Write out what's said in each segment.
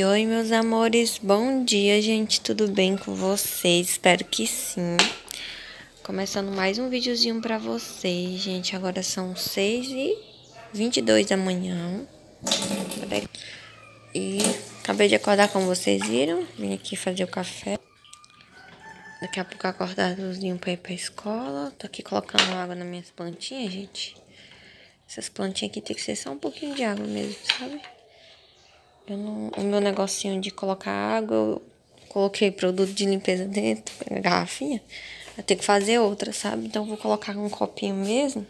Oi, oi, meus amores. Bom dia, gente. Tudo bem com vocês? Espero que sim. Começando mais um videozinho pra vocês, gente. Agora são 6h22 da manhã. E acabei de acordar, como vocês viram. Vim aqui fazer o café. Daqui a pouco acordar Luzinho pra ir pra escola. Tô aqui colocando água nas minhas plantinhas, gente. Essas plantinhas aqui tem que ser só um pouquinho de água mesmo, sabe? O meu negocinho de colocar água, eu coloquei produto de limpeza dentro, a garrafinha. Eu tenho que fazer outra, sabe? Então eu vou colocar um copinho mesmo.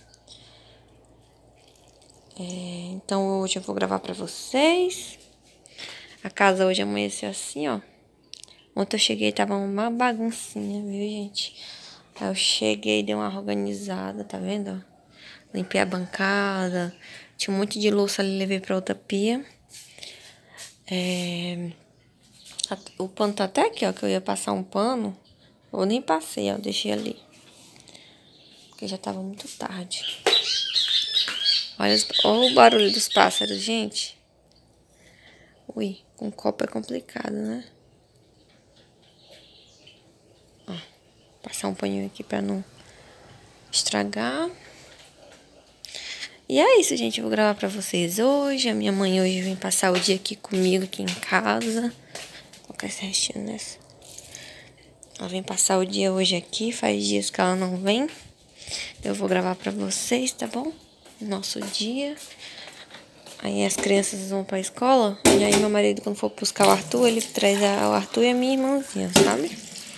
Então hoje eu vou gravar pra vocês. A casa hoje amanheceu assim, ó. Ontem eu cheguei e tava uma baguncinha, viu, gente? Aí eu cheguei, dei uma organizada, tá vendo? Limpei a bancada. Tinha um monte de louça ali, levei pra outra pia. O pano tá até aqui, ó, que eu ia passar um pano. Eu nem passei, ó, deixei ali. Porque já tava muito tarde. Olha o barulho dos pássaros, gente. Ui, com copo é complicado, né? Ó, passar um paninho aqui pra não estragar. E é isso, gente. Eu vou gravar pra vocês hoje. A minha mãe hoje vem passar o dia aqui comigo, aqui em casa. Vou colocar esse restinho nessa. Ela vem passar o dia hoje aqui. Faz dias que ela não vem. Eu vou gravar pra vocês, tá bom? Nosso dia. Aí as crianças vão pra escola. E aí meu marido, quando for buscar o Arthur, ele traz o Arthur e a minha irmãzinha, sabe?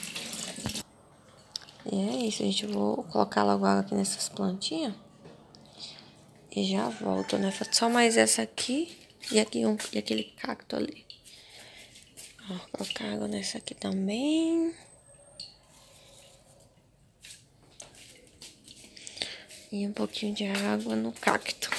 E é isso, gente. Eu vou colocar logo água aqui nessas plantinhas. E já volto, né? Só mais essa aqui e aqui e aquele cacto ali. Ó, vou colocar água nessa aqui também. E um pouquinho de água no cacto.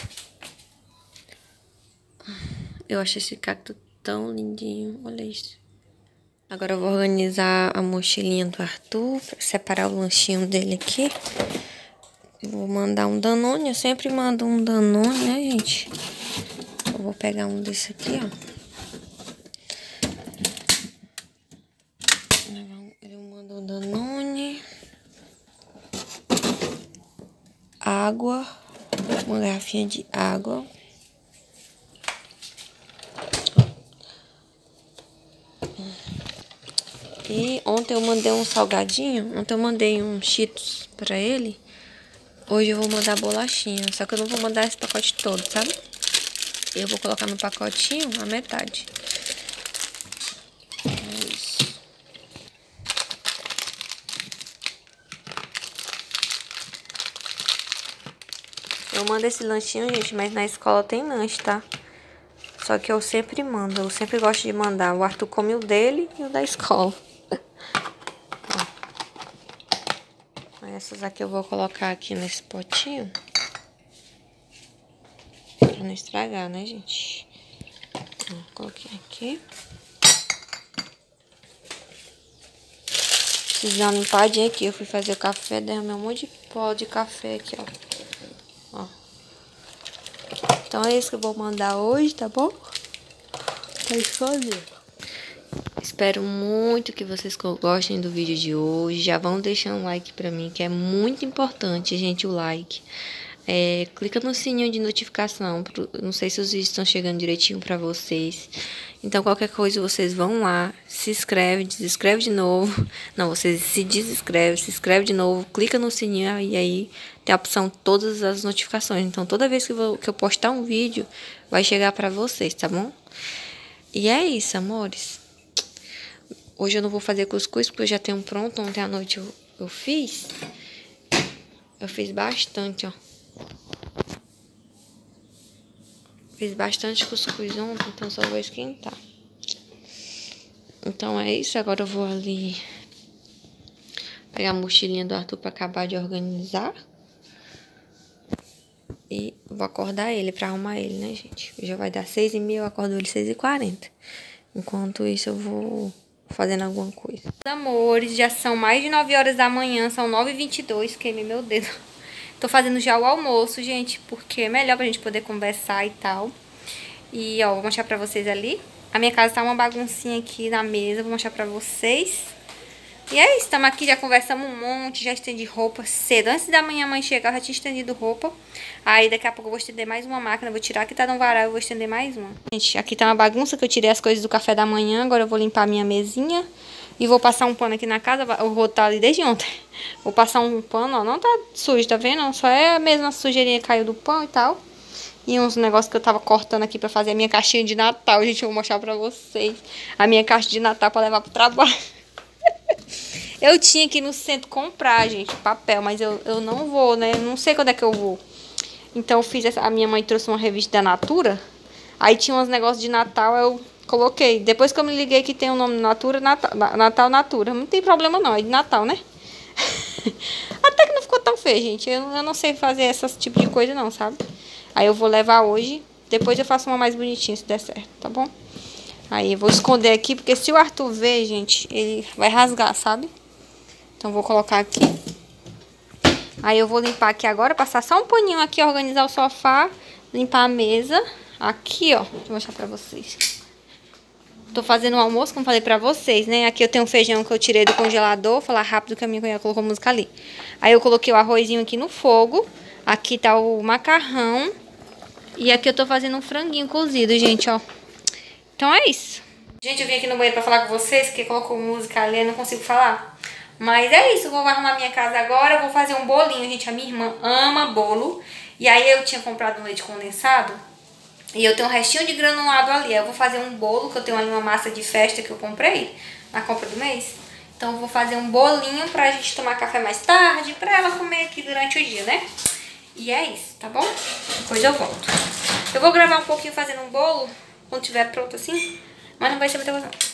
Eu acho esse cacto tão lindinho. Olha isso. Agora eu vou organizar a mochilinha do Arthur. Pra separar o lanchinho dele aqui. Vou mandar um Danone. Eu sempre mando um Danone, né, gente? Eu vou pegar um desse aqui, ó. Ele manda um Danone. Água. Uma garrafinha de água. E ontem eu mandei um salgadinho. Ontem eu mandei um Cheetos pra ele. Hoje eu vou mandar bolachinha. Só que eu não vou mandar esse pacote todo, sabe? Eu vou colocar no pacotinho a metade. É isso. Eu mando esse lanchinho, gente, mas na escola tem lanche, tá? Só que eu sempre mando. Eu sempre gosto de mandar. O Arthur come o dele e o da escola. Essas aqui eu vou colocar aqui nesse potinho. Pra não estragar, né, gente? Coloquei aqui. Precisando uma limpadinha aqui. Eu fui fazer o café, derramei um monte de pó de café aqui, ó. Então é isso que eu vou mandar hoje, tá bom? Tá escondido. Espero muito que vocês gostem do vídeo de hoje. Já vão deixando um like pra mim, que é muito importante, gente, o like. Clica no sininho de notificação. Não sei se os vídeos estão chegando direitinho pra vocês. Então, qualquer coisa, vocês vão lá, se inscreve, desinscreve de novo. Não, vocês se desinscreve, se inscreve de novo, clica no sininho e aí tem a opção todas as notificações. Então, toda vez que eu postar um vídeo, vai chegar pra vocês, tá bom? E é isso, amores. Hoje eu não vou fazer cuscuz, porque eu já tenho um pronto. Ontem à noite eu fiz. Eu fiz bastante, ó. Fiz bastante cuscuz ontem, então só vou esquentar. Então é isso. Agora eu vou ali pegar a mochilinha do Arthur pra acabar de organizar. E vou acordar ele pra arrumar ele, né, gente? Já vai dar 6h30, eu acordo ele 6h40. Enquanto isso eu vou fazendo alguma coisa. Amores, já são mais de 9 horas da manhã, são 9h22, queimei meu dedo. Tô fazendo já o almoço, gente, porque é melhor pra gente poder conversar e tal. E, ó, vou mostrar pra vocês ali A minha casa tá uma baguncinha aqui na mesa, vou mostrar pra vocês. E é isso, estamos aqui, já conversamos um monte, já estendi roupa cedo. Antes da manhã a mãe chegar, eu já tinha estendido roupa. Aí daqui a pouco eu vou estender mais uma máquina, vou tirar que tá no varal e vou estender mais uma. Gente, aqui tá uma bagunça que eu tirei as coisas do café da manhã, agora eu vou limpar a minha mesinha. E vou passar um pano aqui na casa, o rodo tá ali desde ontem. Vou passar um pano, ó, não tá sujo, tá vendo? Só é a mesma sujeirinha que caiu do pão e tal. E uns negócios que eu tava cortando aqui pra fazer a minha caixinha de Natal, gente, eu vou mostrar pra vocês. A minha caixa de Natal pra levar pro trabalho. Eu tinha que ir no centro comprar, gente, papel, mas eu não vou, né? Não sei quando é que eu vou. Então eu fiz essa, a minha mãe trouxe uma revista da Natura. Aí tinha uns negócios de Natal, eu coloquei. Depois que eu me liguei que tem o nome Natura, Natal Natura. Não tem problema não, é de Natal, né? Até que não ficou tão feio, gente. Eu não sei fazer esse tipo de coisa não, sabe? Aí eu vou levar hoje. Depois eu faço uma mais bonitinha, se der certo, tá bom? Aí eu vou esconder aqui, porque se o Arthur ver, gente, ele vai rasgar, sabe? Então vou colocar aqui. Aí eu vou limpar aqui agora, passar só um paninho aqui, organizar o sofá, limpar a mesa. Aqui, ó, deixa eu mostrar pra vocês. Tô fazendo um almoço, como falei pra vocês, né? Aqui eu tenho um feijão que eu tirei do congelador. Vou falar rápido que a minha cunhada colocou música ali. Aí eu coloquei o arrozinho aqui no fogo. Aqui tá o macarrão. E aqui eu tô fazendo um franguinho cozido, gente, ó. Então é isso. Gente, eu vim aqui no banheiro pra falar com vocês, que colocou música ali, eu não consigo falar. Mas é isso, eu vou arrumar minha casa agora, eu vou fazer um bolinho, gente. A minha irmã ama bolo. E aí eu tinha comprado um leite condensado. E eu tenho um restinho de granulado ali. Eu vou fazer um bolo, que eu tenho ali uma massa de festa que eu comprei na compra do mês. Então eu vou fazer um bolinho pra gente tomar café mais tarde, pra ela comer aqui durante o dia, né? E é isso, tá bom? Depois eu volto. Eu vou gravar um pouquinho fazendo um bolo, quando tiver pronto assim. Mas não vai ser muita coisa não.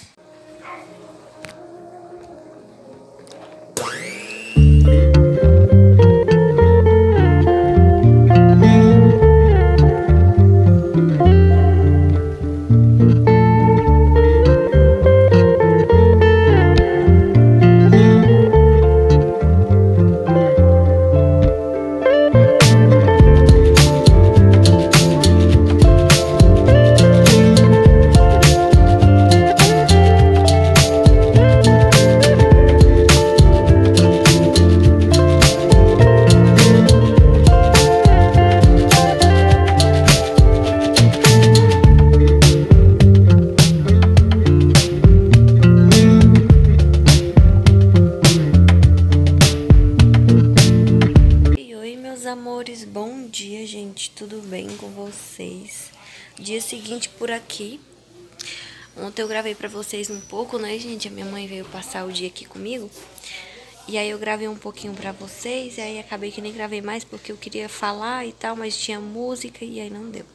Amores, bom dia, gente, tudo bem com vocês? Dia seguinte por aqui. Ontem eu gravei pra vocês um pouco, né, gente? A minha mãe veio passar o dia aqui comigo. E aí eu gravei um pouquinho pra vocês. E aí acabei que nem gravei mais porque eu queria falar e tal, mas tinha música e aí não deu.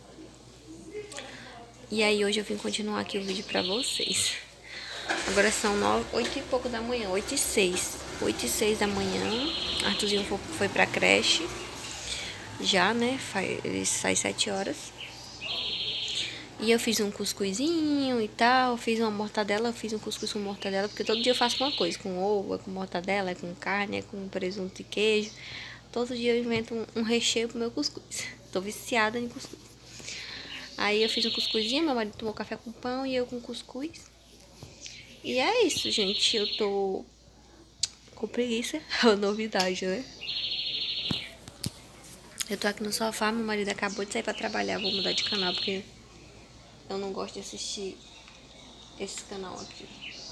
E aí hoje eu vim continuar aqui o vídeo pra vocês. Agora são 8 e pouco da manhã, 8h06. 8h06 da manhã. Arthurzinho foi pra creche. Já, né? Ele sai 7 horas. E eu fiz um cuscuzinho e tal. Fiz uma mortadela. Eu fiz um cuscuz com mortadela. Porque todo dia eu faço uma coisa. Com ovo, é com mortadela, é com carne, é com presunto e queijo. Todo dia eu invento um recheio pro meu cuscuz. Tô viciada em cuscuz. Aí eu fiz um cuscuzinho. Meu marido tomou café com pão e eu com cuscuz. E é isso, gente. Eu tô com preguiça. É uma novidade, né? Eu tô aqui no sofá, meu marido acabou de sair pra trabalhar. Vou mudar de canal porque eu não gosto de assistir esse canal aqui.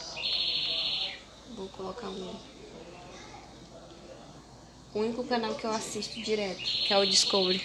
Vou colocar o único canal que eu assisto direto, que é o Discovery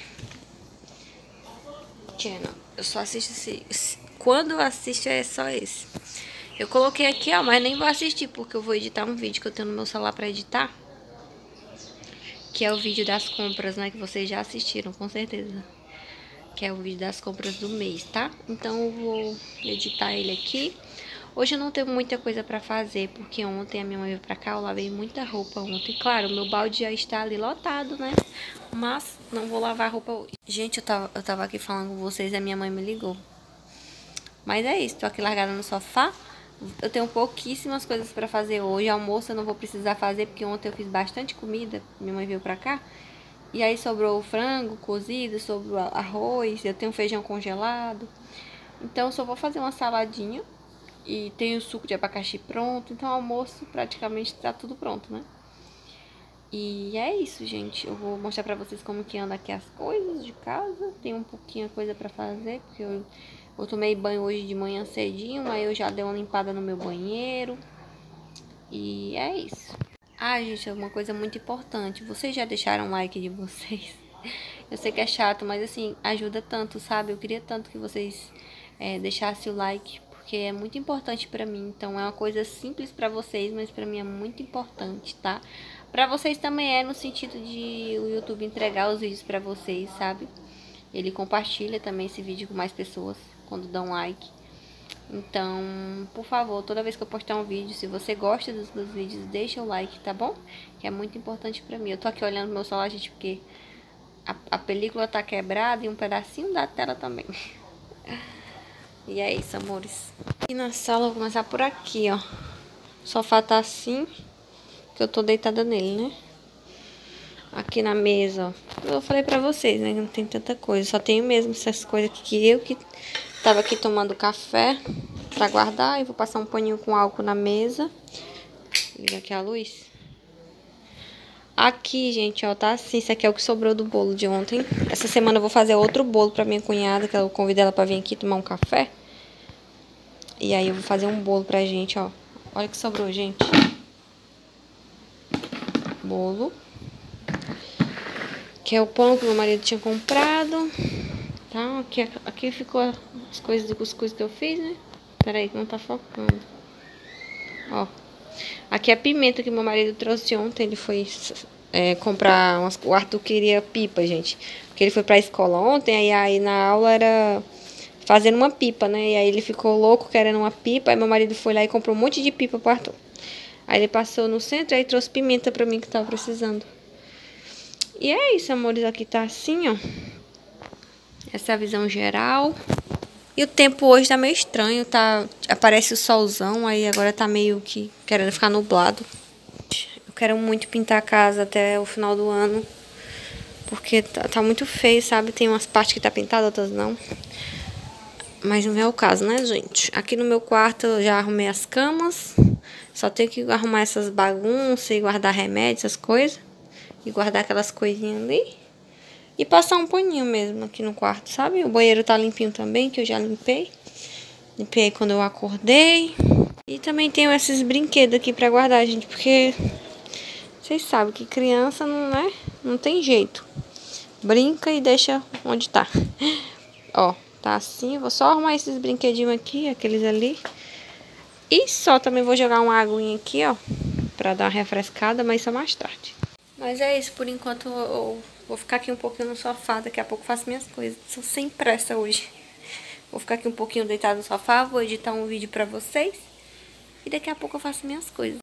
Channel. Eu só assisto esse. Quando eu assisto é só esse. Eu coloquei aqui, ó, mas nem vou assistir porque eu vou editar um vídeo que eu tenho no meu celular pra editar. Que é o vídeo das compras, né? Que vocês já assistiram, com certeza. Que é o vídeo das compras do mês, tá? Então eu vou editar ele aqui. Hoje eu não tenho muita coisa pra fazer, porque ontem a minha mãe veio pra cá, eu lavei muita roupa ontem. Claro, meu balde já está ali lotado, né? Mas não vou lavar a roupa hoje. Gente, eu tava aqui falando com vocês e a minha mãe me ligou. Mas é isso, tô aqui largada no sofá. Eu tenho pouquíssimas coisas pra fazer hoje. Almoço eu não vou precisar fazer, porque ontem eu fiz bastante comida. Minha mãe veio pra cá. E aí sobrou o frango cozido, sobrou arroz. Eu tenho feijão congelado. Então eu só vou fazer uma saladinha. E tem o suco de abacaxi pronto. Então o almoço praticamente tá tudo pronto, né? E é isso, gente. Eu vou mostrar pra vocês como que anda aqui as coisas de casa. Tem um pouquinho de coisa pra fazer, porque eu tomei banho hoje de manhã cedinho, aí eu já dei uma limpada no meu banheiro. E é isso. Ah, gente, é uma coisa muito importante. Vocês já deixaram o like de vocês? Eu sei que é chato, mas assim, ajuda tanto, sabe? Eu queria tanto que vocês deixassem o like, porque é muito importante pra mim. Então é uma coisa simples pra vocês, mas pra mim é muito importante, tá? Pra vocês também é no sentido de o YouTube entregar os vídeos pra vocês, sabe? Ele compartilha também esse vídeo com mais pessoas quando dão like. Então, por favor, toda vez que eu postar um vídeo, se você gosta dos vídeos, deixa o like, tá bom? Que é muito importante pra mim. Eu tô aqui olhando meu celular, gente, porque a película tá quebrada e um pedacinho da tela também. E é isso, amores. E na sala, eu vou começar por aqui, ó. O sofá tá assim, que eu tô deitada nele, né? Aqui na mesa, ó. Eu falei pra vocês, né, que não tem tanta coisa. Só tenho mesmo essas coisas aqui que eu que tava aqui tomando café pra guardar. E vou passar um paninho com álcool na mesa. Liga aqui a luz. Aqui, gente, ó, tá assim. Isso aqui é o que sobrou do bolo de ontem. Essa semana eu vou fazer outro bolo pra minha cunhada, que eu convidei ela pra vir aqui tomar um café. E aí eu vou fazer um bolo pra gente, ó. Olha o que sobrou, gente. Bolo. Que é o pão que meu marido tinha comprado. Tá, aqui ficou as coisas do cuscuz que eu fiz, né? Peraí, que não tá focando. Ó. Aqui é a pimenta que meu marido trouxe ontem. Ele foi comprar umas... O Arthur queria pipa, gente. Porque ele foi pra escola ontem. Aí na aula era fazendo uma pipa, né? E aí ele ficou louco querendo uma pipa. Aí meu marido foi lá e comprou um monte de pipa pro Arthur. Aí ele passou no centro e trouxe pimenta pra mim que tava precisando. E é isso, amores. Aqui tá assim, ó. Essa é a visão geral. E o tempo hoje tá meio estranho, tá? Aparece o solzão, aí agora tá meio que querendo ficar nublado. Eu quero muito pintar a casa até o final do ano, porque tá muito feio, sabe? Tem umas partes que tá pintada, outras não. Mas não é o caso, né, gente? Aqui no meu quarto eu já arrumei as camas. Só tenho que arrumar essas bagunças e guardar remédios, essas coisas. E guardar aquelas coisinhas ali. E passar um paninho mesmo aqui no quarto, sabe? O banheiro tá limpinho também, que eu já limpei. Limpei quando eu acordei. E também tenho esses brinquedos aqui pra guardar, gente. Porque vocês sabem que criança não tem jeito. Brinca e deixa onde tá. Ó, tá assim. Vou só arrumar esses brinquedinhos aqui, aqueles ali. E só também vou jogar uma aguinha aqui, ó. Pra dar uma refrescada, mas só mais tarde. Mas é isso, por enquanto eu vou ficar aqui um pouquinho no sofá, daqui a pouco eu faço minhas coisas. Tô sem pressa hoje. Vou ficar aqui um pouquinho deitada no sofá, vou editar um vídeo pra vocês. E daqui a pouco eu faço minhas coisas.